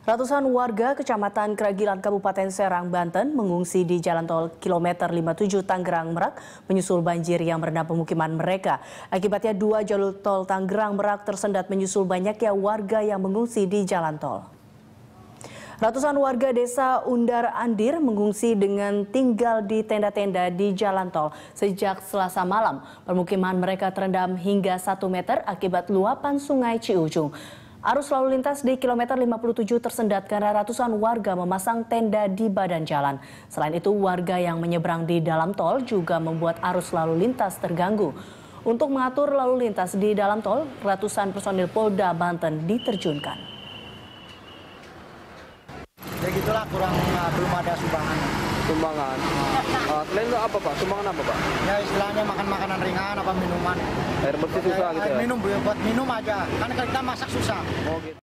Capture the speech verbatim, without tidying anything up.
Ratusan warga Kecamatan Kragilan Kabupaten Serang, Banten mengungsi di jalan tol kilometer lima puluh tujuh Tangerang Merak menyusul banjir yang merendam pemukiman mereka. Akibatnya dua jalur tol Tangerang Merak tersendat menyusul banyaknya warga yang mengungsi di jalan tol. Ratusan warga desa Undar Andir mengungsi dengan tinggal di tenda-tenda di jalan tol sejak Selasa malam. Permukiman mereka terendam hingga satu meter akibat luapan sungai Ciujung. Arus lalu lintas di kilometer lima puluh tujuh tersendat karena ratusan warga memasang tenda di badan jalan. Selain itu, warga yang menyeberang di dalam tol juga membuat arus lalu lintas terganggu. Untuk mengatur lalu lintas di dalam tol, ratusan personil Polda Banten diterjunkan. Ya gitulah, kurang uh, belum ada sumbangan. Sumbangan. Uh, selain itu apa Pak? Sumbangan apa Pak? Ya istilahnya makan makanan ringan, apa minuman. Air bersih susah gitu ya? Minum buat minum aja, kan kita masak susah. Oh, gitu.